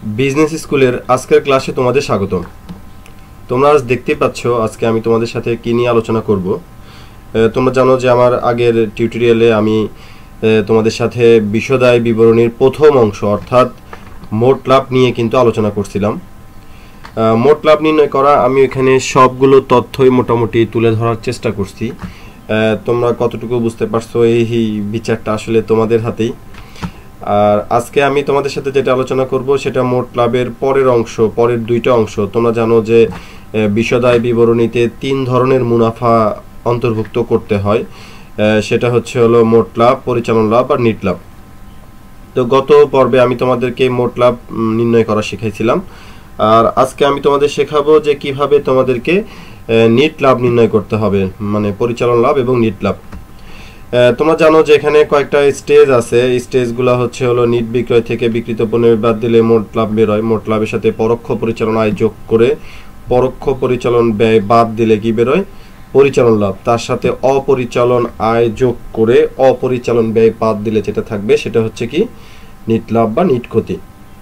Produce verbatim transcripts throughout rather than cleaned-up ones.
Business স্কুলের আজকের ক্লাসে তোমাদের স্বাগতম। তোমরা আজ দেখতে পাচ্ছ আজকে আমি তোমাদের সাথে কি নিয়ে আলোচনা করব। তোমরা জানো যে আমার আগের টিউটোরিয়ালে আমি তোমাদের সাথে বিশদায় বিবরণীর প্রথম অংশ অর্থাৎ মোট লাভ নিয়ে কিন্তু আলোচনা করছিলাম। মোট লাভ নির্ণয় করা আমি এখানে সবগুলো তথ্যই মোটামুটি তুলে ধরার চেষ্টা করছি। তোমরা কতটুকু বুঝতে পারছো এই বিচারটা আসলে তোমাদের হাতেই। আর আজকে আমি তোমাদের সাথে যেটা আলোচনা করব সেটা মোট লাভের পরের অংশ, পরের দুইটা অংশ। তোমরা জানো যে বিশদায় বিবরণীতে তিন ধরনের মুনাফা অন্তর্ভুক্ত করতে হয়, সেটা হচ্ছে হলো মোট লাভ, পরিচালন লাভ আর নিট লাভ। তো গত পর্বে আমি তোমাদেরকে মোট লাভ নির্ণয় করা শিখাইছিলাম, আর আজকে আমি তোমাদের শেখাবো যে কিভাবে তোমাদেরকে নিট লাভ নির্ণয় করতে হবে, মানে পরিচালন লাভ এবং নিট লাভ। তোমরা জানো যে এখানে কয়েকটা স্টেজ আছে। স্টেজগুলো হচ্ছে হলো নিট বিক্রয় থেকে বিক্রিত পণ্যের বাদ দিলে মোট লাভ বেরোয়, মোট লাভের সাথে পরোক্ষ পরিচালন আয় যোগ করে পরোক্ষ পরিচালন ব্যয় বাদ দিলে কি বেরোয়, পরিচালন লাভ। তার সাথে অপরিচালন আয় যোগ করে অপরিচালন ব্যয় বাদ দিলে যেটা থাকবে সেটা হচ্ছে কি নিট লাভ বা নিট ক্ষতি।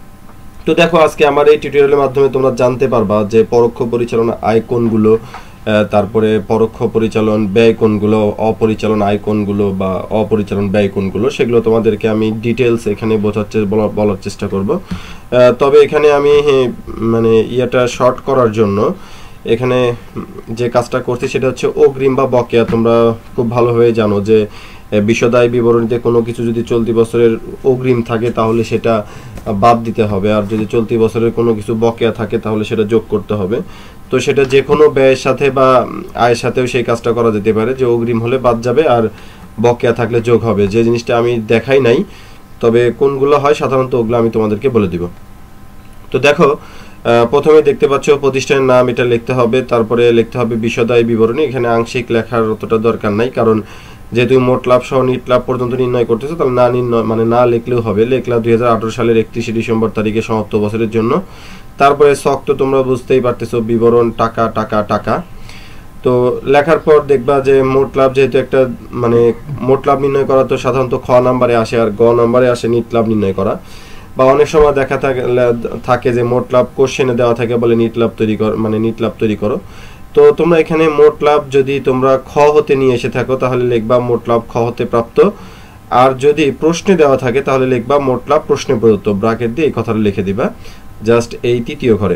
তো দেখো আজকে আমার এই টিউটোরিয়ালের মাধ্যমে তোমরা জানতে পারবা যে পরোক্ষ পরিচালন আয় কোনগুলো, তারপরে পরোক্ষ পরিচালন ব্যয় কোনগুলো, অপরিচালন আয় কোনগুলো বা অপরিচালন ব্যয় কোনগুলো, সেগুলো তোমাদেরকে আমি ডিটেলস এখানে বোঝাচ্ছে বলার চেষ্টা করব। তবে এখানে আমি মানে ইয়েটা শর্ট করার জন্য এখানে যে কাজটা করছি সেটা হচ্ছে অগ্রিম বা বকেয়া। তোমরা খুব ভালোভাবে জানো যে বিশদায় বিবরণীতে কোনো কিছু যদি চলতি বছরের অগ্রিম থাকে তাহলে সেটা বাদ দিতে হবে, আর যদি চলতি বছরের কোনো কিছু বকেয়া থাকে তাহলে সেটা যোগ করতে হবে। তো সেটা যে কোনো ব্যয়ের সাথে বা আয়ের সাথেও সেই কাজটা করা যেতে পারে, যে অগ্রিম হলে বাদ যাবে আর বকেয়া থাকলে যোগ হবে। যে জিনিসটা আমি দেখাই নাই, তবে কোনগুলো হয় সাধারণত ওগুলো আমি তোমাদেরকে বলে দিব। তো দেখো প্রথমে দেখতে পাচ্ছ প্রতিষ্ঠানের নাম, এটা লিখতে হবে, তারপরে লিখতে হবে বিশদায় বিবরণী। এখানে আংশিক লেখার অতটা দরকার নাই, কারণ যেহেতু মোট লাভ সহ নিট লাভ পর্যন্ত নির্ণয় করতেছে তাহলে না নির্ণয় মানে না লিখলেও হবে। লেখলা দুই হাজার আঠারো সালের একত্রিশে ডিসেম্বর তারিখে সমাপ্ত বছরের জন্য। তারপরে শখ তো তোমরা বুঝতেই পারতেছো, বিবরণ টাকা টাকা টাকা। তো লেখার পর দেখবা যে মোট লাভ যেহেতু একটা মানে মোট লাভ নির্ণয় করা তো সাধারণত খ নাম্বারে আসে, আর গ নাম্বারে আসে নিট লাভ নির্ণয় করা। বা অনেক সময় দেখা থাকে যে মোট লাভ কোশ্চেনে দেওয়া থাকে বলে নিট লাভ তৈরি কর মানে নিট লাভ তৈরি করো। তো তোমরা এখানে মোট লাভ যদি তোমরা খ হতে নিয়ে এসে থাকো তাহলে লিখবা মোট লাভ খ হতে প্রাপ্ত, আর যদি প্রশ্নে দেওয়া থাকে তাহলে লিখবা মোট লাভ প্রশ্নে প্রদত্ত। ব্র্যাকেট দিয়ে এই কথাটা লিখে দিবা জাস্ট এই তৃতীয় ঘরে।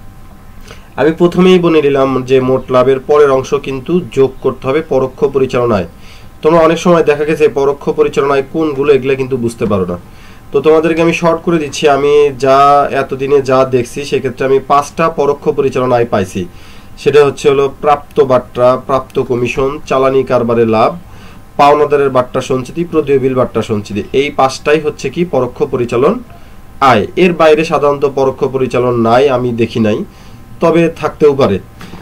আমি প্রথমেই বলে দিলাম যে মোট লাভের পরের অংশ কিন্তু যোগ করতে হবে পরোক্ষ পরিচালনায়। তোমরা অনেক সময় দেখা গেছে পরোক্ষ পরিচালনায় কোনগুলো এগুলো কিন্তু বুঝতে পারো না। তো তোমাদেরকে আমি শর্ট করে দিচ্ছি। আমি যা এতদিনে যা দেখছি সেক্ষেত্রে আমি পাঁচটা পরোক্ষ পরিচালনায় পাইছি। সেটা হচ্ছে হলো প্রাপ্ত বাট্টা, প্রাপ্ত কমিশন, চালানি কারবারের লাভ, পাওনাদারের বাট্টা সঞ্চিতি, প্রদেয় বিল বাট্টা সঞ্চিতি। এই পাঁচটাই হচ্ছে কি পরোক্ষ পরিচালন আয়। এর বাইরে সাধারণত পরোক্ষ পরিচালন নাই, আমি দেখি নাই, তবে থাকতেও পারে।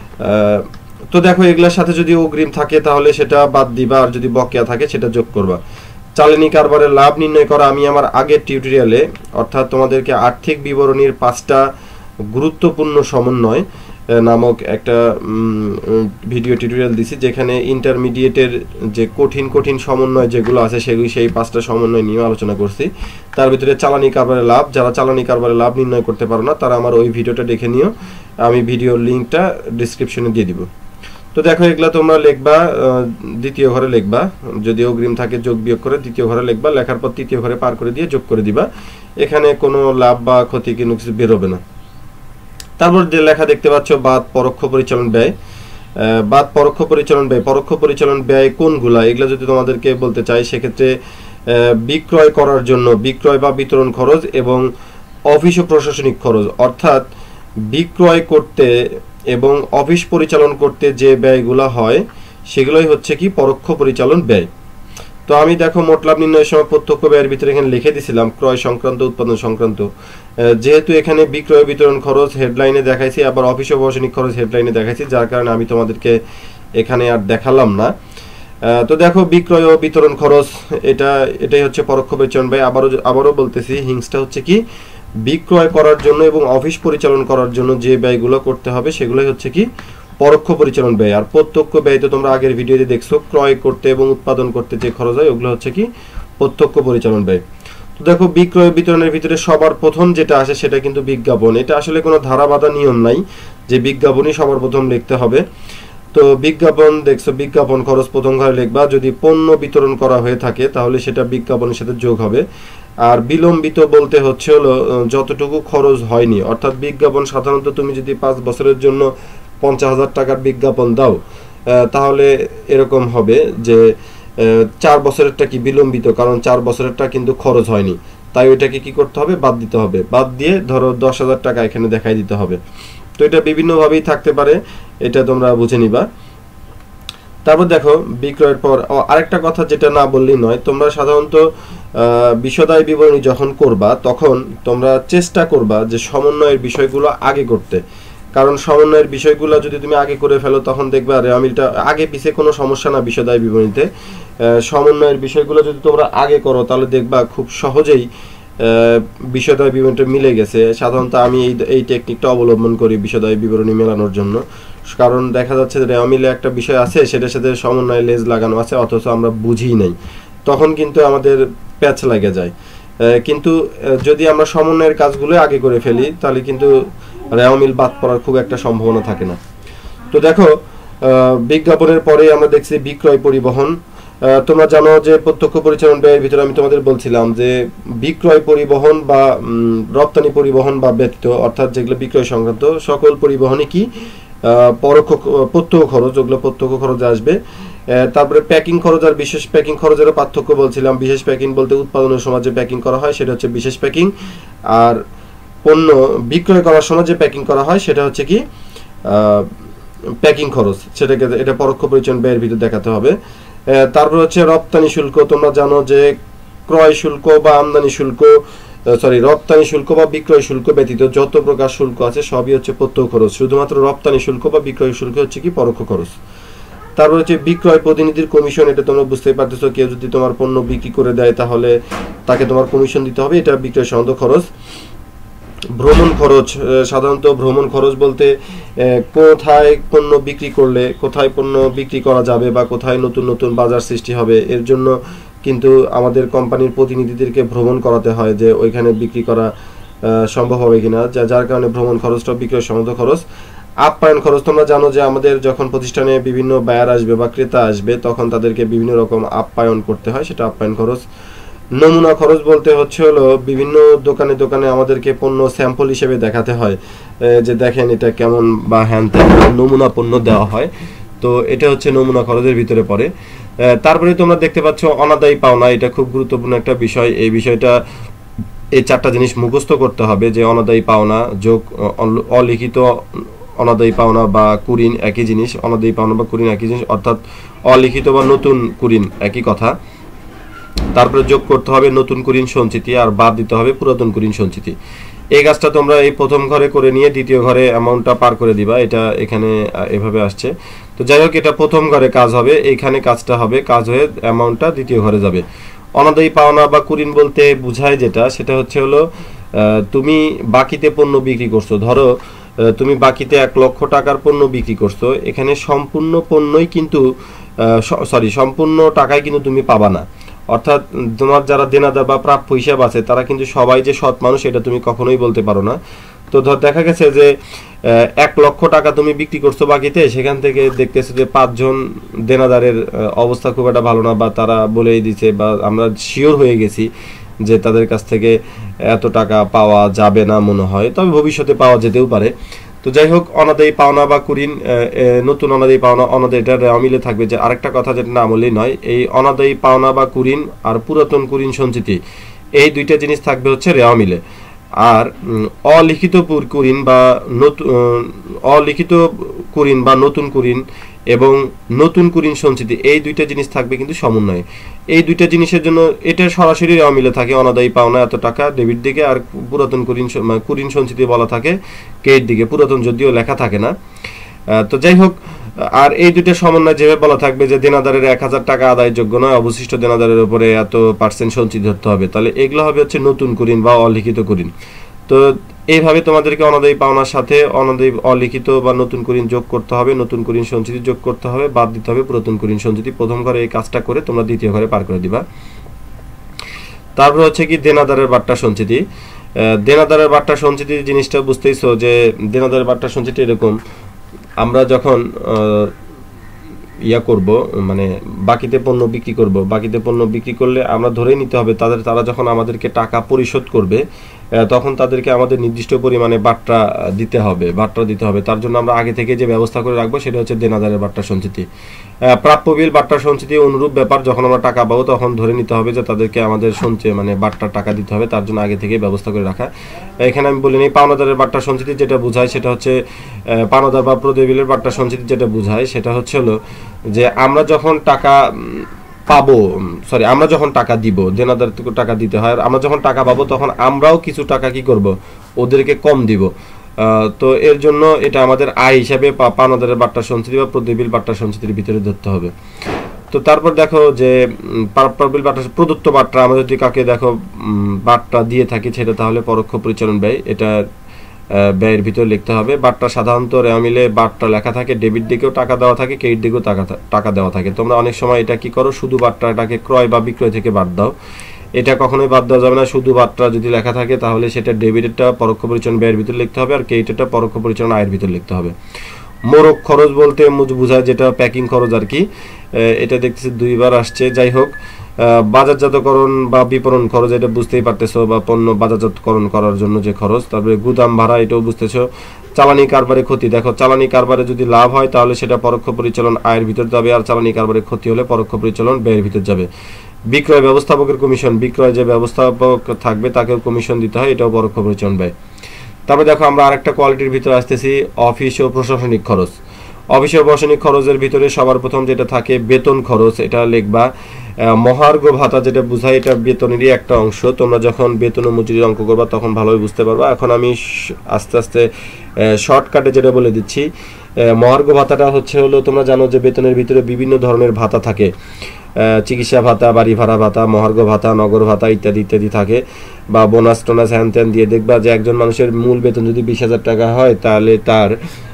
তো দেখো এগুলোর সাথে যদি অগ্রিম থাকে তাহলে সেটা বাদ দিবা, আর যদি বকেয়া থাকে সেটা যোগ করবা। চালানি কারবারের লাভ নির্ণয় করা আমি আমার আগের টিউটোরিয়ালে অর্থাৎ তোমাদেরকে আর্থিক বিবরণীর পাঁচটা গুরুত্বপূর্ণ সমন্বয় নামক একটা ভিডিও টিউটোরিয়াল দিছি, যেখানে ইন্টারমিডিয়েটের যে কঠিন কঠিন সমন্বয় যেগুলো আছে সেগুলি সেই পাঁচটা সমন্বয় নিয়ে আলোচনা করছি। তার ভিতরে চালানি কারবারের লাভ, যারা চালানি কারবারের লাভ নির্ণয় করতে পারো না তারা আমার ওই ভিডিওটা দেখে নিও, আমি ভিডিওর লিঙ্কটা ডিসক্রিপশনে দিয়ে দিব। তো দেখো এগুলা তোমরা লিখবা দ্বিতীয় ঘরে লিখবা, যদি অগ্রিম থাকে যোগ বিয়োগ করে দ্বিতীয় ঘরে লিখবা, লেখার পর তৃতীয় ঘরে পার করে দিয়ে যোগ করে দিবা। এখানে কোনো লাভ বা ক্ষতি কোনো কিছু বেরোবে না। তারপর যে লেখা দেখতে পাচ্ছ বাদ পরোক্ষ পরিচালন ব্যয়, বাদ পরোক্ষ পরিচালন ব্যয়। পরোক্ষ পরিচালন ব্যয় কোনগুলা এগুলো যদি তোমাদেরকে বলতে চাই সেক্ষেত্রে বিক্রয় করার জন্য বিক্রয় বা বিতরণ খরচ এবং অফিস ও প্রশাসনিক খরচ, অর্থাৎ বিক্রয় করতে এবং অফিস পরিচালন করতে যে ব্যয়গুলো হয় সেগুলোই হচ্ছে কি পরোক্ষ পরিচালন ব্যয়। তো আমি দেখো মোট লাভ নির্ণয়ের সময় প্রত্যক্ষ ব্যয়ের ভিতরে এখানে লিখে দিয়েছিলাম ক্রয় সংক্রান্ত, উৎপাদন সংক্রান্ত। যেহেতু এখানে বিক্রয় বিতরণ খরচ হেডলাইনে দেখাইছি, আবার অফিস ও প্রশাসনিক খরচ হেডলাইনে দেখাইছি, যার কারণে আমি তোমাদেরকে এখানে আর দেখালাম না। তো দেখো বিক্রয় ও বিতরণ খরচ এটা এটাই হচ্ছে পরোক্ষ পরিচালন ব্যয়। আবারও আবারও বলতেছি হিংসটা হচ্ছে কি বিক্রয় করার জন্য এবং অফিস পরিচালন করার জন্য যে ব্যয়গুলো করতে হবে সেগুলোই হচ্ছে কি পরোক্ষ পরিচালন ব্যয়। আর প্রত্যক্ষ ব্যয় তো তোমরা আগের ভিডিওতে দেখছো, ক্রয় করতে এবং উৎপাদন করতে যে খরচ হয় ওগুলো হচ্ছে কি প্রত্যক্ষ পরিচালন ব্যয়। তো দেখো বিক্রয় বিতরণের ভিতরে সবার প্রথম যেটা আসে সেটা কিন্তু বিজ্ঞাপন। এটা আসলে কোনো ধারাবাধা নিয়ম নাই যে বিজ্ঞাপনই সবার প্রথম লিখতে হবে। তো বিজ্ঞাপন দেখছো, বিজ্ঞাপন খরচ প্রথম ঘরে লিখবা। যদি পণ্য বিতরণ করা হয়ে থাকে তাহলে সেটা বিজ্ঞাপনের সাথে যোগ হবে। আর বিলম্বিত বলতে হচ্ছে হলো যতটুকু খরচ হয়নি, অর্থাৎ বিজ্ঞাপন সাধারণত তুমি যদি পাঁচ বছরের জন্য পঞ্চাশ হাজার টাকার বিজ্ঞাপন দাও তাহলে এরকম হবে যে চার বছরেরটা কি বিলম্বিত, কারণ চার বছরেরটা কিন্তু খরচ হয়নি, তাই ওইটাকে কি করতে হবে, বাদ দিতে হবে। বাদ দিয়ে ধরো দশ হাজার টাকা এখানে দেখাই দিতে হবে। তো এটা বিভিন্নভাবেই থাকতে পারে, এটা তোমরা বুঝে নিবা। তারপর দেখো বিক্রয়ের পর আরেকটা কথা যেটা না বললেই নয়, তোমরা সাধারণত বিশদায় বিবরণী যখন করবা তখন তোমরা চেষ্টা করবা যে সমন্বয়ের বিষয়গুলো আগে করতে, কারণ সমন্বয়ের বিষয়গুলো যদি তুমি আগে করে ফেলো তখন দেখবা রেওয়ামিলটা আগে পিছে কোনো সমস্যা না। বিশদায় বিবরণীতে সমন্বয়ের বিষয়গুলো যদি তোমরা আগে করো তাহলে দেখবা খুব সহজেই বিশদায় বিবরণীটা মিলে গেছে। সাধারণত আমি এই এই টেকনিকটা অবলম্বন করি বিশদায় বিবরণী মেলানোর জন্য, কারণ দেখা যাচ্ছে যে রেওয়ামিলে একটা বিষয় আছে সেটার সাথে সমন্বয় লেজ লাগানো আছে অথচ আমরা বুঝি নাই, তখন কিন্তু আমাদের প্যাচ লাগে যায়। কিন্তু যদি আমরা সমন্বয়ের কাজগুলো আগে করে ফেলি তাহলে কিন্তু রেওয়ামিল বাদ পড়ার খুব একটা সম্ভাবনা থাকে না। তো দেখো বিজ্ঞাপনের পরে আমরা দেখছি বিক্রয় পরিবহন। তোমরা জানো যে প্রত্যক্ষ পরিচালন ব্যয়ের ভিতরে আমি তোমাদের বলছিলাম যে বিক্রয় পরিবহন বা রপ্তানি পরিবহন বা ব্যতীত, অর্থাৎ যেগুলো বিক্রয় সংক্রান্ত সকল পরিবহনই কি পরোক্ষ প্রত্যক্ষ খরচ, যেগুলো প্রত্যক্ষ খরচে আসবে। তারপরে প্যাকিং খরচ আর বিশেষ প্যাকিং খরচেরও পার্থক্য বলছিলাম। বিশেষ প্যাকিং বলতে উৎপাদনের সময় যে প্যাকিং করা হয় সেটা হচ্ছে বিশেষ প্যাকিং, আর পণ্য বিক্রয় করার সময় যে প্যাকিং করা হয় সেটা হচ্ছে কি প্যাকিং খরচ, সেটাকে এটা পরোক্ষ পরিচালন ব্যয়ের ভিতরে দেখাতে হবে। তারপর হচ্ছে রপ্তানি শুল্ক। তোমরা জানো যে ক্রয় শুল্ক বা আমদানি শুল্ক, সরি রপ্তানি শুল্ক বা বিক্রয় শুল্ক ব্যতীত যত প্রকার শুল্ক আছে সবই হচ্ছে প্রত্যক্ষ খরচ, শুধুমাত্র রপ্তানি শুল্ক বা বিক্রয় শুল্ক হচ্ছে কি পরোক্ষ খরচ। তারপর হচ্ছে বিক্রয় প্রতিনিধির কমিশন। এটা তোমরা বুঝতেই পারতেছো, কেউ যদি তোমার পণ্য বিক্রি করে দেয় তাহলে তাকে তোমার কমিশন দিতে হবে, এটা বিক্রয় সংক্রান্ত খরচ। ভ্রমণ খরচ, সাধারণত ভ্রমণ খরচ বলতে কোথায় পণ্য বিক্রি করলে কোথায় পণ্য বিক্রি করা যাবে বা কোথায় নতুন নতুন বাজার সৃষ্টি হবে এর জন্য কিন্তু আমাদের কোম্পানির প্রতিনিধিদেরকে ভ্রমণ করাতে হয় যে ওইখানে বিক্রি করা সম্ভব হবে কিনা, যার কারণে ভ্রমণ খরচটা বিক্রয় সংক্রান্ত খরচ। আপ্যায়ন খরচ। তোমরা জানো যে আমাদের যখন প্রতিষ্ঠানে বিভিন্ন বায়ার আসবে বা ক্রেতা আসবে তখন তাদেরকে বিভিন্ন রকম আপ্যায়ন করতে হয়, সেটা আপ্যায়ন খরচ। নমুনা খরচ বলতে হচ্ছে হলো বিভিন্ন দোকানে দোকানে আমাদেরকে পণ্য স্যাম্পল হিসেবে দেখাতে হয় যে দেখেন এটা কেমন বা হ্যান ত্যান, নমুনা পণ্য দেওয়া হয়। তো এটা হচ্ছে নমুনা খরচের ভিতরে পড়ে। তারপরে তোমরা দেখতে পাচ্ছ অনাদায়ী পাওনা। এটা খুব গুরুত্বপূর্ণ একটা বিষয়। এই বিষয়টা এই চারটা জিনিস মুখস্থ করতে হবে যে অনাদায়ী পাওনা যোগ অলিখিত অনাদায়ী পাওনা বা কুরিন একই জিনিস, অনাদায়ী পাওনা বা কুরিন একই জিনিস, অর্থাৎ অলিখিত বা নতুন কুরিন একই কথা। তারপরে যোগ করতে হবে নতুন কুরিন সঞ্চিতি আর বাদ দিতে হবে পুরাতন কুরিন সঞ্চিতি। এই কাজটা তোমরা এই প্রথম ঘরে করে নিয়ে দ্বিতীয় ঘরে অ্যামাউন্টটা পার করে দিবা, এটা এখানে এভাবে আসছে। তো যাই হোক এটা প্রথম ঘরে কাজ হবে, এইখানে কাজটা হবে, কাজ হয়ে অ্যামাউন্টটা দ্বিতীয় ঘরে যাবে। অনাদায়ী পাওনা বা কুরিন বলতে বোঝায় যেটা সেটা হচ্ছে হলো তুমি বাকিতে পণ্য বিক্রি করছো। ধরো তুমি বাকিতে এক লক্ষ টাকার পণ্য বিক্রি করছো, এখানে সম্পূর্ণ পণ্যই কিন্তু সরি সম্পূর্ণ টাকায় কিন্তু তুমি পাবা না, অর্থাৎ তোমার যারা দেনাদার বা প্রাপ্য হিসাব আছে তারা কিন্তু সবাই যে সৎ মানুষ এটা তুমি কখনোই বলতে পারো না। তো ধর দেখা গেছে যে এক লক্ষ টাকা তুমি বিক্রি করছো বাকিতে, সেখান থেকে দেখতেছো যে পাঁচজন দেনাদারের অবস্থা খুব একটা ভালো না বা তারা বলেই দিচ্ছে বা আমরা শিওর হয়ে গেছি যে তাদের কাছ থেকে এত টাকা পাওয়া যাবে না মনে হয়, তবে ভবিষ্যতে পাওয়া যেতেও পারে। তো যাই হোক অনাদায়ী পাওনা বা কুরিন, নতুন অনাদায়ী পাওনা অনাদায়ী এটা রেওয়ামিলে থাকবে। যে আরেকটা কথা যেটা না বললেই নয়, এই অনাদায়ী পাওনা বা কুরিন আর পুরাতন কুরিন সঞ্চিতি এই দুইটা জিনিস থাকবে হচ্ছে রেওয়ামিলে। আর অলিখিত কুরিন বা নতুন অলিখিত কুরিন বা নতুন কুরিন এবং নতুন কুরিন সঞ্চিতি এই দুইটা জিনিস থাকবে কিন্তু সমন্বয়ে। এই দুইটা জিনিসের জন্য এটা সরাসরি রেওয়ামিলে থাকে, অনাদায়ী পাওনা এত টাকা ডেবিট দিকে আর পুরাতন কুরিন কুরিন সঞ্চিতি বলা থাকে ক্রেডিট দিকে, পুরাতন যদিও লেখা থাকে না। তো যাই হোক আর এই দুইটা সমন্বয় যেভাবে বলা থাকবে যে দেনাদারের এক হাজার টাকা আদায়ের যোগ্য নয়, অবশিষ্ট দেনাদারের উপরে এত পার্সেন্ট সঞ্চিত ধরতে হবে, তাহলে এগুলো হবে হচ্ছে নতুন কুরিন বা অলিখিত কুরিন। তো এইভাবে তোমাদেরকে অনাদায়ী পাওনার সাথে অনাদায়ী অলিখিত বা নতুন কুরিন যোগ করতে হবে, নতুন কুরিন সঞ্চিতি যোগ করতে হবে, বাদ দিতে হবে পুরাতন কুরিন সঞ্চিতি। প্রথম ঘরে এই কাজটা করে তোমরা দ্বিতীয় ঘরে পার করে দিবা। তারপর হচ্ছে কি দেনাদারের বাট্টা সঞ্চিতি। দেনাদারের বাট্টা সঞ্চিতি জিনিসটা বুঝতেইছো যে দেনাদারের বাট্টা সঞ্চিতি এরকম, আমরা যখন ইয়া করব মানে বাকিতে পণ্য বিক্রি করব, বাকিতে পণ্য বিক্রি করলে আমরা ধরেই নিতে হবে তাদের তারা যখন আমাদেরকে টাকা পরিশোধ করবে তখন তাদেরকে আমাদের নির্দিষ্ট পরিমাণে বাট্টা দিতে হবে, বাট্টা দিতে হবে। তার জন্য আমরা আগে থেকে যে ব্যবস্থা করে রাখবো সেটা হচ্ছে দেনাদারের বাট্টা সঞ্চিতি। প্রাপ্য বিল বাট্টা সঞ্চিতি অনুরূপ ব্যাপার, যখন আমরা টাকা পাবো তখন ধরে নিতে হবে যে তাদেরকে আমাদের সঞ্চয় মানে বাট্টার টাকা দিতে হবে, তার জন্য আগে থেকে ব্যবস্থা করে রাখা। এখানে আমি বলি নিই পাওনাদারের বাট্টা সঞ্চিতি যেটা বোঝায় সেটা হচ্ছে পাওনাদার বা প্রদেয় বিলের বাট্টা সঞ্চিতি যেটা বোঝায় সেটা হচ্ছে হলো যে আমরা যখন টাকা পাবো সরি আমরা যখন টাকা দিব, দেনাদার থেকে টাকা দিতে হয়, আমরা যখন টাকা পাবো তখন আমরাও কিছু টাকা কি করব ওদেরকে কম দিব। তো এর জন্য এটা আমাদের আয় হিসাবে পাওনাদারের বাট্টা সঞ্চিতি বা প্রদেয় বিল বাট্টা সঞ্চিতির ভিতরে ধরতে হবে। তো তারপর দেখো যে প্রাপ্য বিল বাট্টা প্রদত্ত বাট্টা আমরা যদি কাকে দেখো বাট্টা দিয়ে থাকি সেটা তাহলে পরোক্ষ পরিচালন ব্যয়, এটা ব্যয়ের ভিতরে লিখতে হবে। বাট্টা সাধারণত রেওয়া মিলে বাট্টা লেখা থাকে, ডেবিট দিকেও টাকা দেওয়া থাকে, ক্রেডিট দিকেও টাকা টাকা দেওয়া থাকে। তোমরা অনেক সময় এটা কি করো শুধু বাট্টাটাকে ক্রয় বা বিক্রয় থেকে বাদ দাও, এটা কখনোই বাদ দেওয়া যাবে না। শুধু বাট্টা যদি লেখা থাকে তাহলে সেটা ডেবিটেরটা পরোক্ষ পরিচালন ব্যয়ের ভিতরে লিখতে হবে আর ক্রেডিটেরটা পরোক্ষ পরিচালন আয়ের ভিতরে লিখতে হবে। মোড়ক খরচ বলতে বোঝায় যেটা প্যাকিং খরচ আর কি, এটা দেখতেছি দুইবার আসছে। যাই হোক, বাজারজাতকরণ বা বিপণন খরচ এটা বুঝতেই পারতেছো, বা পণ্য বাজারজাতকরণ করার জন্য যে খরচ। তারপরে গুদাম ভাড়া এটাও বুঝতেছো। চালানি কারবারে ক্ষতি, দেখো চালানি কারবারে যদি লাভ হয় তাহলে সেটা পরোক্ষ পরিচালন আয়ের ভিতর যাবে, আর চালানি কারবারে ক্ষতি হলে পরোক্ষ পরিচালন ব্যয়ের ভিতর যাবে। বিক্রয় ব্যবস্থাপকের কমিশন, বিক্রয় যে ব্যবস্থাপক থাকবে তাকেও কমিশন দিতে হয়, এটাও পরোক্ষ পরিচালন ব্যয়। তারপরে দেখো আমরা আরেকটা কোয়ালিটির ভিতরে আসতেছি, অফিস ও প্রশাসনিক খরচ। অফিস ও প্রশাসনিক খরচের ভিতরে সবার প্রথম যেটা থাকে বেতন খরচ, এটা লিখবা। মহার্ঘ ভাতা যেটা বোঝায় এটা বেতনেরই একটা অংশ, তোমরা যখন বেতন ও মজুরির অঙ্ক করবা তখন ভালোই বুঝতে পারবা। এখন আমি আস্তে আস্তে শর্টকাটে যেটা বলে দিচ্ছি। মহার্ঘ ভাতাটা হচ্ছে হলো তোমরা জানো যে বেতনের ভিতরে বিভিন্ন ধরনের ভাতা থাকে, চিকিৎসা ভাতা, বাড়ি ভাড়া ভাতা, মহার্ঘ ভাতা, নগর ভাতা ইত্যাদি ইত্যাদি থাকে, বা বোনাস টোনাস হ্যান ত্যান দিয়ে দেখবা যে একজন মানুষের মূল বেতন যদি বিশ হাজার টাকা হয় তাহলে তার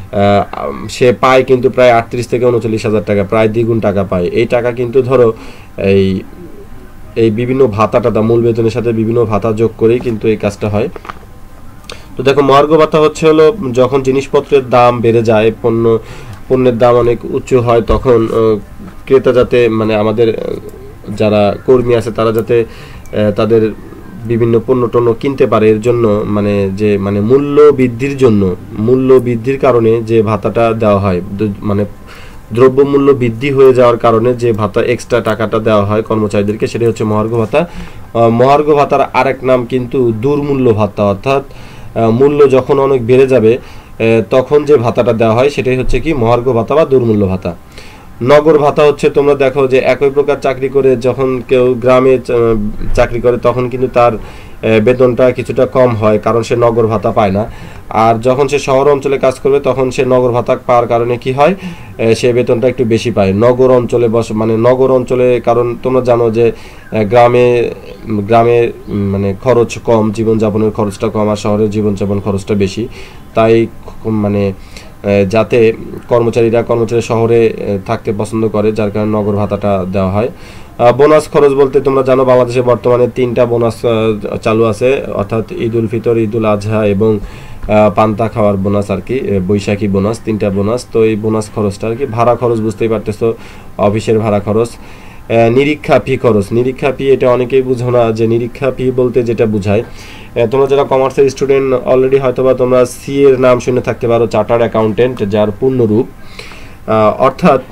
সে পায় কিন্তু প্রায় আটত্রিশ থেকে উনচল্লিশ হাজার টাকা, প্রায় দ্বিগুণ টাকা পায়। এই টাকা কিন্তু ধরো এই এই বিভিন্ন ভাতাটা মূল বেতনের সাথে বিভিন্ন ভাতা যোগ করেই কিন্তু এই কাজটা হয়। তো দেখো মহার্ঘ ভাতা হচ্ছে হলো যখন জিনিসপত্রের দাম বেড়ে যায়, পণ্য পণ্যের দাম অনেক উঁচু হয়, তখন ক্রেতা যাতে মানে আমাদের যারা কর্মী আছে তারা যাতে তাদের বিভিন্ন পণ্য টণ্য কিনতে পারে, এর জন্য মানে যে মানে মূল্য বৃদ্ধির জন্য মূল্য বৃদ্ধির কারণে যে ভাতাটা দেওয়া হয়, মানে দ্রব্যমূল্য বৃদ্ধি হয়ে যাওয়ার কারণে যে ভাতা এক্সট্রা টাকাটা দেওয়া হয় কর্মচারীদেরকে, সেটা হচ্ছে মহার্ঘ ভাতা। মহার্ঘ ভাতার আরেক নাম কিন্তু দুর্মূল্য ভাতা, অর্থাৎ মূল্য যখন অনেক বেড়ে যাবে তখন যে ভাতাটা দেওয়া হয় সেটাই হচ্ছে কি মহার্ঘ ভাতা বা দুর্মূল্য ভাতা। নগর ভাতা হচ্ছে তোমরা দেখো যে একই প্রকার চাকরি করে যখন কেউ গ্রামে চাকরি করে তখন কিন্তু তার বেতনটা কিছুটা কম হয়, কারণ সে নগর ভাতা পায় না। আর যখন সে শহর অঞ্চলে কাজ করবে তখন সে নগর ভাতা পাওয়ার কারণে কি হয়, সে বেতনটা একটু বেশি পায়। নগর অঞ্চলে বস মানে নগর অঞ্চলে, কারণ তোমরা জানো যে গ্রামে গ্রামে মানে খরচ কম, জীবনযাপনের খরচটা কম, আর শহরের জীবনযাপন খরচটা বেশি। তাই মানে যাতে কর্মচারীরা কর্মচারী শহরে থাকতে পছন্দ করে, যার কারণে নগর ভাতাটা দেওয়া হয়। বোনাস খরচ বলতে তোমরা জানো বাংলাদেশে বর্তমানে তিনটা বোনাস চালু আছে, অর্থাৎ ঈদ উল ফিতর, ঈদ উল আজহা এবং পান্তা খাওয়ার বোনাস আর কি, বৈশাখী বোনাস, তিনটা বোনাস। তো এই বোনাস খরচটা আর কি। ভাড়া খরচ বুঝতেই পারতেছো, অফিসের ভাড়া খরচ। নিরীক্ষা ফি খরচ, নিরীক্ষা ফি এটা অনেকেই বুঝো না যে নিরীক্ষা ফি বলতে যেটা বোঝায়, তোমরা যারা কমার্সের স্টুডেন্ট অলরেডি হয়তোবা তোমরা সি এর নাম শুনে থাকতে পারো, চার্টার্ড অ্যাকাউন্টেন্ট, যার পূর্ণরূপ অর্থাৎ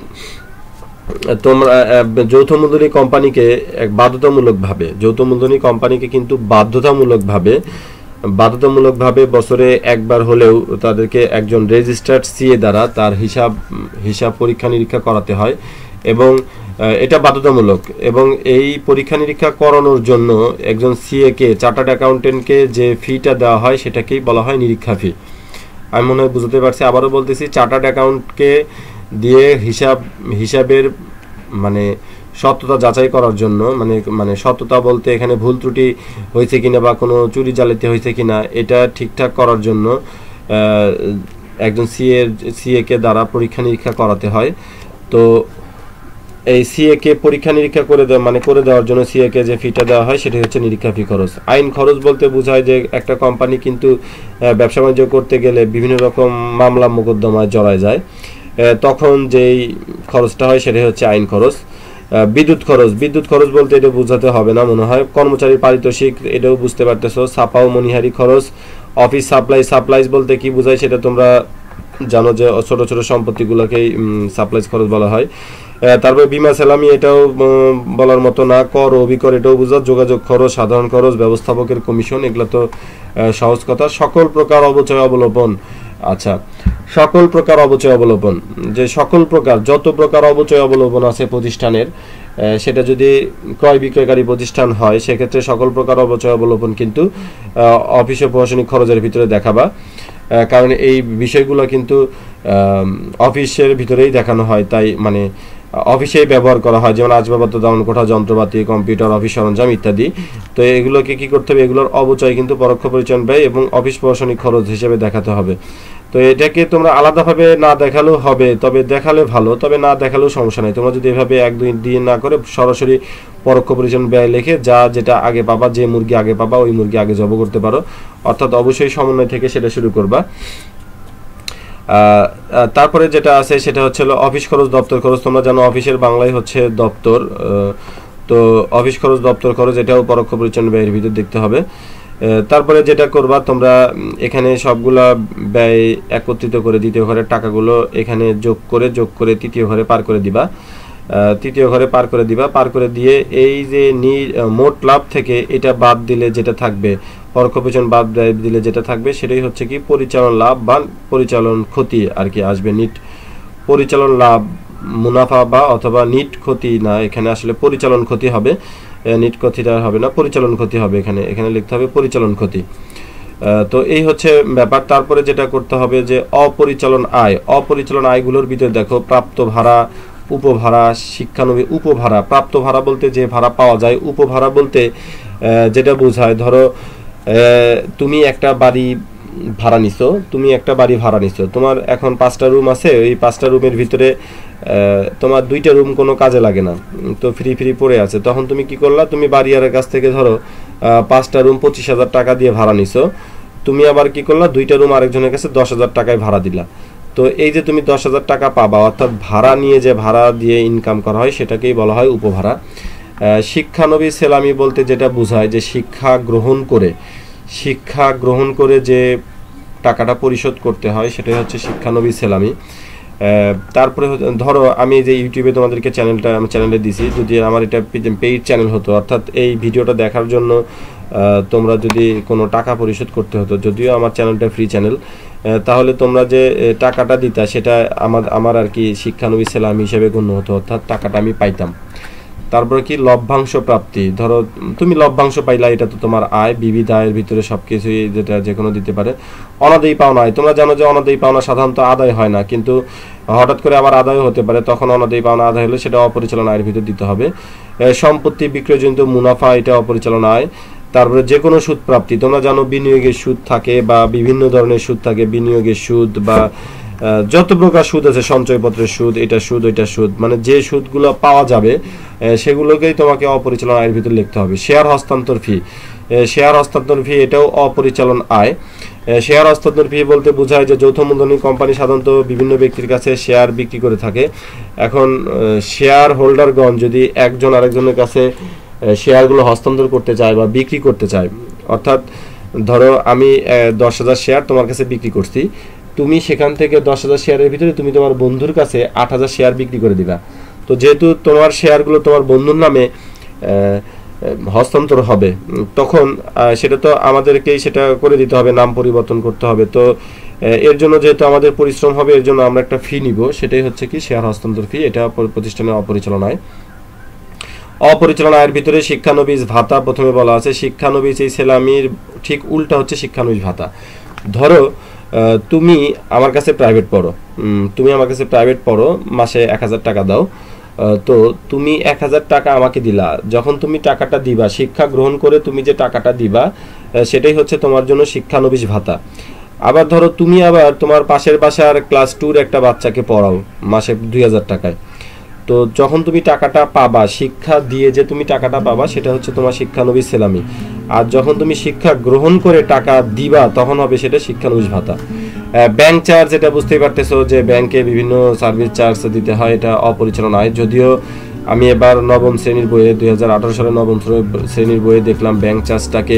তোমরা যৌথ মূলধনী কোম্পানিকে এক বাধ্যতামূলকভাবে যৌথ মূলধনী কোম্পানিকে কিন্তু বাধ্যতামূলকভাবে বাধ্যতামূলকভাবে বছরে একবার হলেও তাদেরকে একজন রেজিস্টার্ড সিএ দ্বারা তার হিসাব হিসাব পরীক্ষা নিরীক্ষা করাতে হয়, এবং এটা বাধ্যতামূলক। এবং এই পরীক্ষা নিরীক্ষা করানোর জন্য একজন সিএ কে, চার্টার্ড অ্যাকাউন্টেন্টকে যে ফিটা দেওয়া হয় সেটাকেই বলা হয় নিরীক্ষা ফি। আমি মনে হয় বুঝতে পারছি, আবারও বলতেছি, চার্টার্ড অ্যাকাউন্টকে দিয়ে হিসাব হিসাবের মানে সত্যতা যাচাই করার জন্য, মানে মানে সত্যতা বলতে এখানে ভুল ত্রুটি হয়েছে কিনা বা কোনো চুরি জালিয়াতি হয়েছে কিনা এটা ঠিকঠাক করার জন্য একজন সিএ সিএ কে দ্বারা পরীক্ষা নিরীক্ষা করাতে হয়। তো এই সিএ কে পরীক্ষা নিরীক্ষা করে দেওয়া মানে করে দেওয়ার জন্য সিএ কে যে ফিটা দেওয়া হয় সেটা হচ্ছে নিরীক্ষা ফি খরচ। আইন খরচ বলতে বোঝায় যে একটা কোম্পানি কিন্তু ব্যবসা বাণিজ্য করতে গেলে বিভিন্ন রকম মামলা মোকদ্দমায় জড়ায় যায়, তখন যেই খরচটা হয় সেটাই হচ্ছে আইন খরচ। বিদ্যুৎ খরচ, বিদ্যুৎ খরচ বলতে এটা বোঝাতে হবে না মনে হয়। কর্মচারীর পারিতোষিক, এটাও বুঝতে পারতেছো। ছাপা ও মনিহারি খরচ। অফিস সাপ্লাই, সাপ্লাইজ বলতে কি বোঝায় সেটা তোমরা জানো যে ছোট ছোট সম্পত্তিগুলোকেই সাপ্লাইজ খরচ বলা হয়। তারপরে বিমা সালামি, এটাও বলার মতো না। কর ও অভিকর, এটাও বোঝা। যোগাযোগ খরচ, সাধারণ খরচ, ব্যবস্থাপকের কমিশন, এগুলো তো সহজ কথা। সকল প্রকার অবচয় অবলোপন, আচ্ছা সকল প্রকার অবচয় অবলোপন, যে সকল প্রকার যত প্রকার অবচয় অবলোপন আছে প্রতিষ্ঠানের, সেটা যদি ক্রয় বিক্রয়কারী প্রতিষ্ঠান হয় সেক্ষেত্রে সকল প্রকার অবচয় অবলোপন কিন্তু অফিস ও প্রশাসনিক খরচের ভিতরে দেখাবা, কারণ এই বিষয়গুলো কিন্তু অফিসের ভিতরেই দেখানো হয়, তাই মানে অফিসেই ব্যবহার করা হয়, যেমন আসবাবপত্র, দামন কোঠা, যন্ত্রপাতি, কম্পিউটার, অফিস সরঞ্জাম ইত্যাদি। তো এগুলোকে কি করতে হবে, এগুলোর অবচয় কিন্তু পরোক্ষ পরিচালন ব্যয় এবং অফিস প্রশাসনিক খরচ হিসেবে দেখাতে হবে। তো এটাকে তোমরা আলাদাভাবে না দেখালেও হবে, তবে দেখালে ভালো, তবে না দেখালেও সমস্যা নেই। তোমরা যদি এভাবে এক দুই দিয়ে না করে সরাসরি পরোক্ষ পরিচালন ব্যয় লিখে যা যেটা আগে পাবা, যে মুরগি আগে পাবা ওই মুরগি আগে জব করতে পারো, অর্থাৎ অবশ্যই সমন্বয় থেকে সেটা শুরু করবা। তারপরে যেটা আছে সেটা হচ্ছে অফিস খরচ, দপ্তর খরচ। তোমরা জানো অফিসের বাংলায় হচ্ছে দপ্তর, তো অফিস খরচ, দপ্তর খরচ এটাও পরোক্ষ পরিচালন ব্যয়ের ভিতর দেখতে হবে। তারপরে যেটা করবা তোমরা এখানে সবগুলা ব্যয় একত্রিত করে দ্বিতীয় ঘরের টাকাগুলো এখানে যোগ করে যোগ করে তৃতীয় ঘরে পার করে দিবা, তৃতীয় ঘরে পার করে দিবা। পার করে দিয়ে এই যে মোট লাভ থেকে এটা বাদ দিলে যেটা থাকবে, পরোক্ষ পরিচালন বাদ দিলে যেটা থাকবে সেটাই হচ্ছে কি পরিচালন লাভ বা পরিচালন ক্ষতি আর কি আসবে। নিট পরিচালন লাভ, মুনাফা বা অথবা নিট ক্ষতি না, এখানে আসলে পরিচালন ক্ষতি হবে, নিট ক্ষতিটা হবে না, পরিচালন ক্ষতি হবে। এখানে এখানে লিখতে হবে পরিচালন ক্ষতি। তো এই হচ্ছে ব্যাপার। তারপরে যেটা করতে হবে যে অপরিচালন আয়, অপরিচালন আয়গুলোর ভিতরে দেখো প্রাপ্ত ভাড়া, উপভাড়া, শিক্ষানবী উপভাড়া। প্রাপ্ত ভাড়া বলতে যে ভাড়া পাওয়া যায়, উপভাড়া বলতে যেটা বোঝায় ধরো তুমি একটা বাড়ি ভাড়া নিছো, তুমি একটা বাড়ি ভাড়া নিছো, তোমার এখন পাঁচটা রুম আছে, ওই পাঁচটা রুমের ভিতরে তোমার দুইটা রুম কোনো কাজে লাগে না, তো ফ্রি ফ্রি পড়ে আছে, তখন তুমি কি করলা, তুমি বাড়িওয়ালার কাছ থেকে ধরো পাঁচটা রুম পঁচিশ হাজার টাকা দিয়ে ভাড়া নিছো, তুমি আবার কি করলা দুইটা রুম আরেকজনের কাছে দশ হাজার টাকায় ভাড়া দিলা। তো এই যে তুমি দশ হাজার টাকা পাবা, অর্থাৎ ভাড়া নিয়ে যে ভাড়া দিয়ে ইনকাম করা হয় সেটাকেই বলা হয় উপভাড়া। শিক্ষানবী সেলামি বলতে যেটা বোঝায় যে শিক্ষা গ্রহণ করে, শিক্ষা গ্রহণ করে যে টাকাটা পরিশোধ করতে হয় সেটাই হচ্ছে শিক্ষানবী সেলামি। তারপরে ধরো আমি যে ইউটিউবে তোমাদেরকে চ্যানেলটা আমি চ্যানেলে দিছি, যদি আমার এটা পেইড চ্যানেল হতো, অর্থাৎ এই ভিডিওটা দেখার জন্য তোমরা যদি কোনো টাকা পরিশোধ করতে হতো, যদিও আমার চ্যানেলটা ফ্রি চ্যানেল, তাহলে তোমরা যে টাকাটা দিতা সেটা আমার আমার আর কি শিক্ষানবী সেলামি হিসেবে গণ্য হতো, অর্থাৎ টাকাটা আমি পাইতাম। তারপরে কি লভ্যাংশ প্রাপ্তি, ধরো তুমি লভ্যাংশ পাইলা, এটা তো তোমার আয়, বিবিধ আয়ের ভিতরে সব কিছুই যেটা যে কোনো দিতে পারে। অনাদায়ী পাওনা আয়, তোমরা জানো যে অনাদায়ী পাওনা সাধারণত আদায় হয় না, কিন্তু হঠাৎ করে আবার আদায় হতে পারে, তখন অনাদায়ী পাওনা আদায় হলে সেটা অপরিচালন আয়ের ভিতর দিতে হবে। সম্পত্তি বিক্রয়জনিত মুনাফা, এটা অপরিচালন আয়। তারপরে যে কোনো সুদ প্রাপ্তি, তোমরা জানো বিনিয়োগের সুদ থাকে বা বিভিন্ন ধরনের সুদ থাকে, বিনিয়োগের সুদ বা যত প্রকার সুদ আছে, সঞ্চয়পত্রের সুদ, এটা সুদ ওইটা সুদ, মানে যে সুদগুলো পাওয়া যাবে সেগুলোকেই তোমাকে অপরিচালন আয়ের ভিতরে লিখতে হবে। শেয়ার হস্তান্তর ফি, শেয়ার হস্তান্তর ফি এটাও অপরিচালন আয়। শেয়ার হস্তান্তর ফি বলতে বোঝায় যে যৌথ মূলধনী কোম্পানি সাধারণত বিভিন্ন ব্যক্তির কাছে শেয়ার বিক্রি করে থাকে। এখন শেয়ার হোল্ডারগণ যদি একজন আরেকজনের কাছে শেয়ারগুলো হস্তান্তর করতে চায় বা বিক্রি করতে চায়, অর্থাৎ ধরো আমি দশ হাজার শেয়ার তোমার কাছে বিক্রি করছি, তুমি সেখান থেকে দশ হাজার শেয়ারের ভিতরে তুমি তোমার বন্ধুর কাছে আট হাজার শেয়ার বিক্রি করে দিবা। তো যেহেতু তোমার শেয়ারগুলো তোমার বন্ধুর নামে হস্তান্তর হবে, তখন সেটা তো আমাদেরকেই সেটা করে দিতে হবে, নাম পরিবর্তন করতে হবে। তো এর জন্য যেহেতু আমাদের পরিশ্রম হবে, এর জন্য আমরা একটা ফি নিব, সেটাই হচ্ছে কি শেয়ার হস্তান্তর ফি, এটা প্রতিষ্ঠানের অপরিচালন আয়। অপরিচালন আয়ের ভিতরে শিক্ষানবিশ ভাতা প্রথমে বলা আছে। শিক্ষানবিশ এই সেলামির ঠিক উল্টা হচ্ছে শিক্ষানবিশ ভাতা। ধরো তুমি আমার কাছে প্রাইভেট পড়ো, তুমি আমার কাছে প্রাইভেট পড়ো, মাসে এক হাজার টাকা দাও, তো তুমি এক হাজার টাকা আমাকে দিলা, যখন তুমি টাকাটা দিবা, শিক্ষা গ্রহণ করে তুমি যে টাকাটা দিবা সেটাই হচ্ছে তোমার জন্য শিক্ষানবিশ ভাতা। আবার ধরো তুমি আবার তোমার পাশের বাসার ক্লাস টুর একটা বাচ্চাকে পড়াও মাসে দুই হাজার টাকায়, তো যখন তুমি টাকাটা পাবা, শিক্ষা দিয়ে যে তুমি টাকাটা পাবা সেটা হচ্ছে তোমার শিক্ষানবিশ সেলামি, আর যখন তুমি শিক্ষা গ্রহণ করে টাকা দিবা তখন হবে সেটা শিক্ষানবিশ ভাতা। ব্যাংক চার্জ, এটা বুঝতেই পারতেছো যে ব্যাংকে বিভিন্ন সার্ভিস চার্জ দিতে হয়, এটা অপরিচালন আয়। যদিও আমি এবার নবম শ্রেণীর বইয়ে দুই হাজার আঠারো সালে নবম শ্রেণীর বইয়ে দেখলাম ব্যাংক চার্জটাকে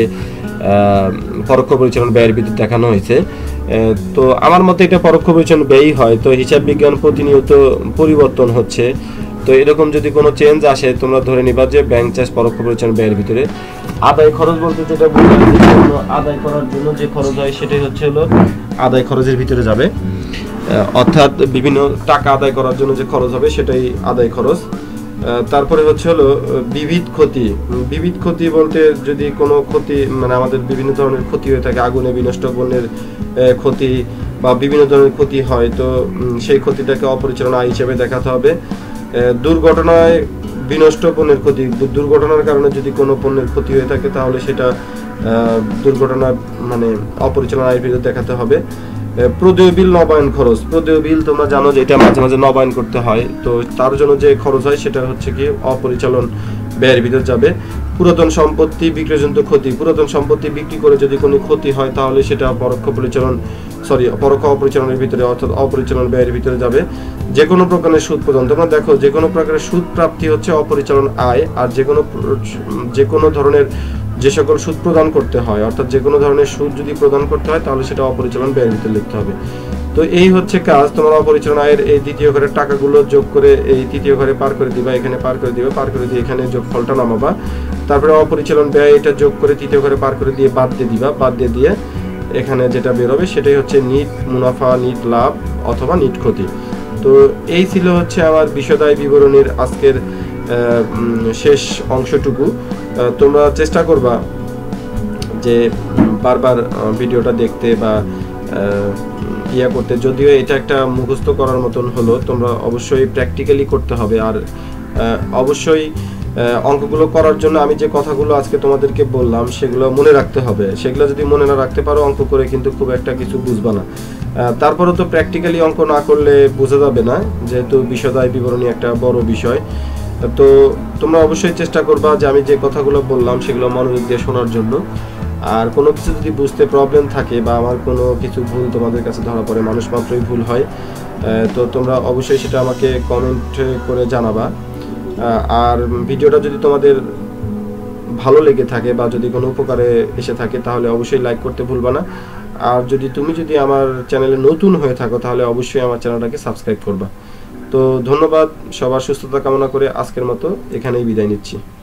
পরোক্ষ পরিচালন ব্যয়ের ভিতরে দেখানো হয়েছে। তো আমার মতে এটা পরোক্ষ পরিচালন ব্যয়ই হয়। তো হিসাব বিজ্ঞান প্রতিনিয়ত পরিবর্তন হচ্ছে, তো এরকম যদি কোনো চেঞ্জ আসে তোমরা ধরে নিবা যে ব্যাংক চার্জ পরোক্ষ পরিচালন ব্যয়ের ভিতরে। আদায় খরচ বলতে যেটা বোঝায়, আদায় করার জন্য যে খরচ হয় সেটাই হচ্ছে হলো আদায় খরচের ভিতরে যাবে, অর্থাৎ বিভিন্ন টাকা আদায় করার জন্য যে খরচ হবে সেটাই আদায় খরচ। তারপরে হচ্ছে হলো বিবিধ ক্ষতি। বিবিধ ক্ষতি বলতে যদি কোনো ক্ষতি মানে আমাদের বিভিন্ন ধরনের ক্ষতি হয়ে থাকে, আগুনে বিনষ্ট পণ্যের ক্ষতি বা বিভিন্ন ধরনের ক্ষতি হয়, তো সেই ক্ষতিটাকে অপরিচালন আয় হিসেবে দেখাতে হবে। দুর্ঘটনায় বিনষ্ট পণ্যের ক্ষতি, দুর্ঘটনার কারণে যদি কোনো পণ্যের ক্ষতি হয়ে থাকে তাহলে সেটা দুর্ঘটনা মানে অপরিচালন আয়ের ভিতরে দেখাতে হবে। প্রদেয় বিল নবায়ন খরচ, প্রদেয় বিল তোমরা জানো যে এটা মাঝে মাঝে নবায়ন করতে হয়, তো তার জন্য যে খরচ হয় সেটা হচ্ছে কি অপরিচালন ব্যয়ের ভিতরে যাবে। পুরাতন সম্পত্তি বিক্রয়জনিত ক্ষতি, পুরাতন সম্পত্তি বিক্রি করে যদি কোনো ক্ষতি হয় তাহলে সেটা পরোক্ষ পরিচালন সরি পরোক্ষ অপরিচালনের ভিতরে অর্থাৎ অপরিচালন ব্যয়ের ভিতরে যাবে। যে কোনো প্রকারের সুদ প্রদান, তোমরা দেখো যে কোনো প্রকারের সুদ প্রাপ্তি হচ্ছে অপরিচালন আয়, আর যে কোনো যে কোনো ধরনের যে সকল সুদ প্রদান করতে হয় অর্থাৎ যে কোনো ধরনের সুদ যদি প্রদান করতে হয় তাহলে সেটা অপরিচালন ব্যয়ের ভিতরে লিখতে হবে। তো এই হচ্ছে কাজ, তোমার অপরিচালন আয়ের এই দ্বিতীয় ঘরের টাকাগুলো যোগ করে এই তৃতীয় ঘরে পার করে দিবা, এখানে পার করে দিবা, পার করে দিয়ে এখানে যোগফলটা নামাবা, তারপরে অপরিচালন ব্যয় এটা যোগ করে তৃতীয় ঘরে পার করে দিয়ে বাদ দিয়ে দিবা, বাদ দিয়ে দিয়ে এখানে যেটা বের হবে সেটাই হচ্ছে নিট মুনাফা, নিট লাভ অথবা নিট ক্ষতি। তো এই ছিল হচ্ছে আমার বিশদায় বিবরণীর আজকের শেষ অংশটুকু। তোমরা চেষ্টা করবা যে বারবার ভিডিওটা দেখতে বা ইয়া করতে, যদিও এটা একটা মুখস্থ করার মতন হলো, তোমরা অবশ্যই প্র্যাকটিক্যালি করতে হবে। আর অবশ্যই অঙ্কগুলো করার জন্য আমি যে কথাগুলো আজকে তোমাদেরকে বললাম সেগুলো মনে রাখতে হবে, সেগুলো যদি মনে না রাখতে পারো অঙ্ক করে কিন্তু খুব একটা কিছু বুঝবা না। তারপরেও তো প্র্যাকটিক্যালি অঙ্ক না করলে বোঝা যাবে না, যেহেতু বিশদায় বিবরণী একটা বড় বিষয়। তো তোমরা অবশ্যই চেষ্টা করবা যে আমি যে কথাগুলো বললাম সেগুলো মনোযোগ দিয়ে শোনার জন্য। আর কোনো কিছু যদি বুঝতে প্রবলেম থাকে বা আমার কোনো কিছু ভুল তোমাদের কাছে ধরা পড়ে, মানুষ মাত্রই ভুল হয়, তো তোমরা অবশ্যই সেটা আমাকে কমেন্ট করে জানাবা। আর ভিডিওটা যদি তোমাদের ভালো লেগে থাকে বা যদি কোনো উপকারে এসে থাকে তাহলে অবশ্যই লাইক করতে ভুলবা না। আর যদি তুমি যদি আমার চ্যানেলে নতুন হয়ে থাকো তাহলে অবশ্যই আমার চ্যানেলটাকে সাবস্ক্রাইব করবা। তো ধন্যবাদ, সবার সুস্থতা কামনা করে আজকের মতো এখানেই বিদায় নিচ্ছি।